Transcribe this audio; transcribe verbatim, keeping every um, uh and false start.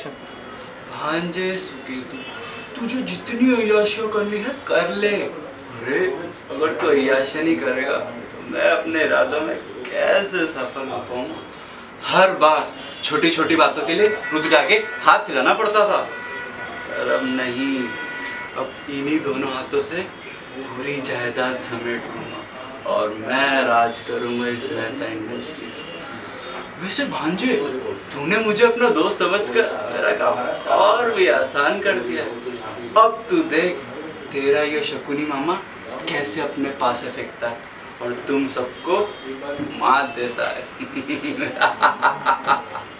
Action. भांजे सुकेतु, तुझे जितनी अय्याशियां करनी है कर ले। अरे अगर तू अय्याशी नहीं करेगा तो मैं अपने इरादों में कैसे सफल हो पाऊंगा। हर बार छोटी छोटी बातों के लिए रुद्र आगे हाथ हिलाना पड़ता था, पर अब नहीं। अब इन्हीं दोनों हाथों से पूरी जायदाद समेट लूंगा और मैं राज करूंगा इस मेहता इंडस्ट्रीज पर। वैसे भांजे, तूने मुझे अपना दोस्त समझकर मेरा काम और भी आसान कर दिया। अब तू देख, तेरा ये शकुनी मामा कैसे अपने पास फेंकता है और तुम सबको मात देता है।